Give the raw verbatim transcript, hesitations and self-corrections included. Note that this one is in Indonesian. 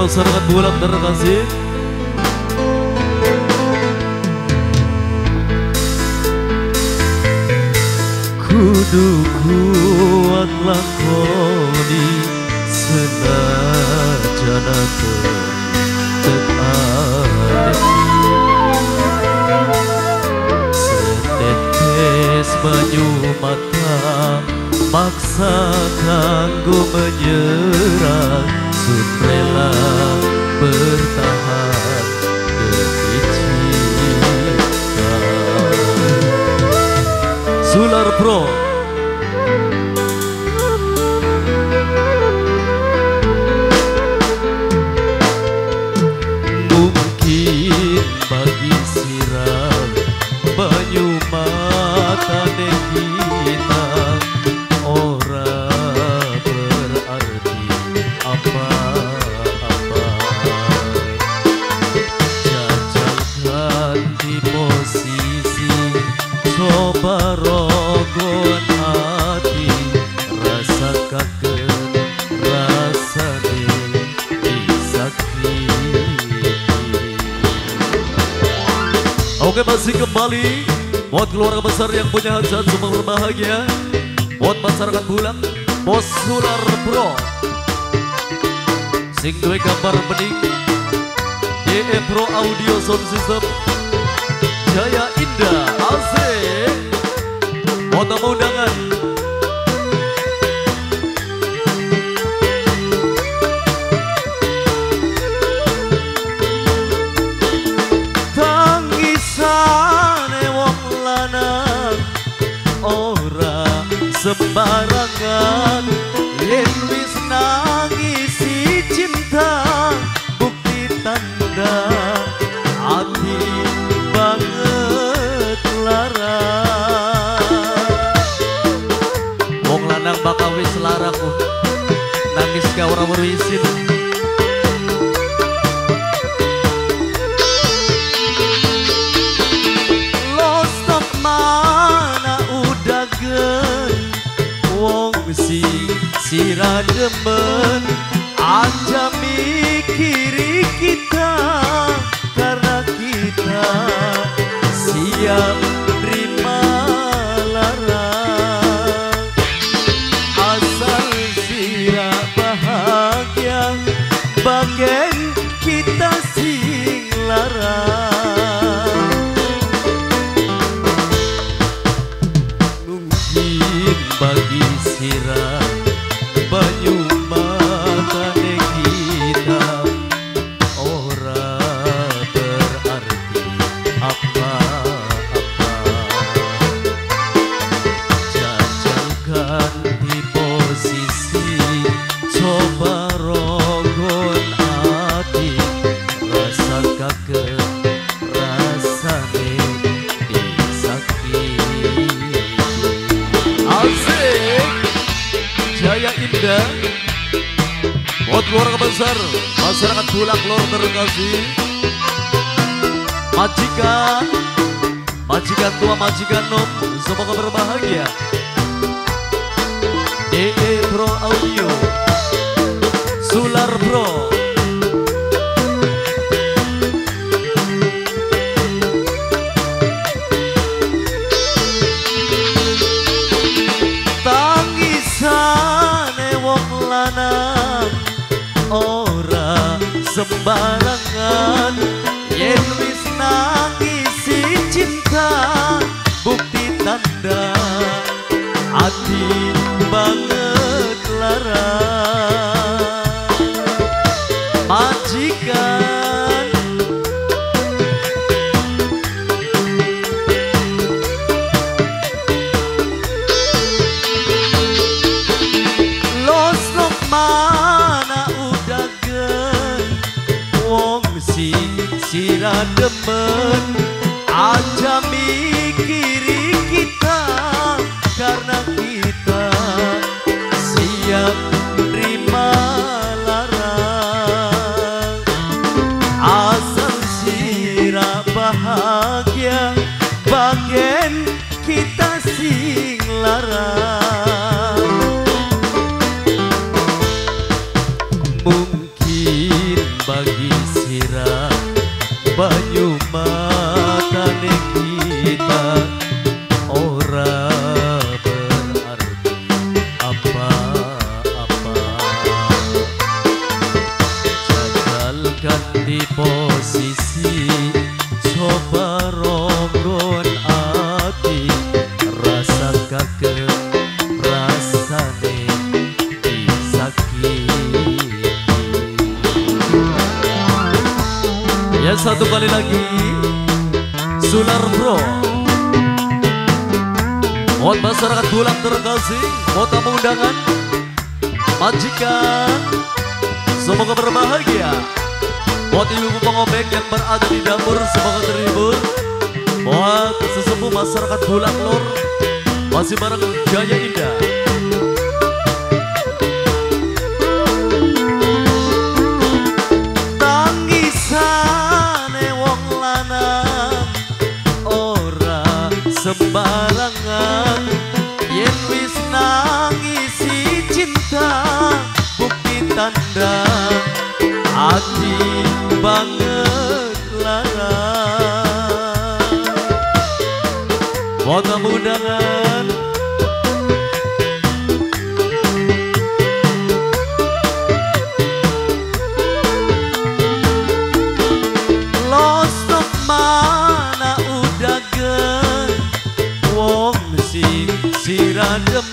masyarakat Bulak terkasih. Kudu kuat lakoni senajana tertarik setetes banyu mata maksa kanggo menyerah sun rela bertahan demi cinta. Sular Pro mungkin bagi sirah banyu mata kita ora berarti apa-apa. Jajalkan di posisi coba rogon hati rasa kaget rasa disakiti. Oke, masih kembali buat keluarga besar yang punya hajat semua berbahagia, buat masyarakat Bulak, Bos Sular Pro, sing duwe gambar bening, D E Pro Audio Sound System, Jaya Indah, asik, buat tamu undangan. Sembarangan yen wis nangisi cinta bukti tanda hati banget lara. Wong lanang bakal wis lara ku nangis ka ora werwisin. Losok mana udah gen wong si sira demen aja mikiri kita karena kita siap terima lara. Asal sira bahagia bagian kita sing lara. Mungkin bagi sirah banyu mata kita ora berarti apa-apa. Jajalkan di posisi coba rogon hati rasa kaget rasane disakiti. Asik, Jaya Indah, buat keluarga besar masyarakat Bulak Lor terkasih, majikan, majikan tua, majikan nom, semoga berbahagia. D E Pro Audio, Sular Pro, ora sembarangan yen wis nangisi cinta bukti tanda hati banget lara. Majikan losok mana udah gen wong si sira demen aja mikiri kita karena kita siap terima lara. Asal sira bahagia bagian kita sing lara. Mungkin Sular Bro. Buat masyarakat Bulang terkasih, buat tamu undangan, majikan, semoga berbahagia. Buat ibu pengobek yang berada di dapur, semoga terhibur. Buat sesepuh masyarakat Bulang Lor, masih bareng Jaya Indah. Tangisane wong lanang ora sembarangan, yen wis nangisi cinta bukti tanda hati banget larang. Foto undangan lostok mana udah gen wong sing siradem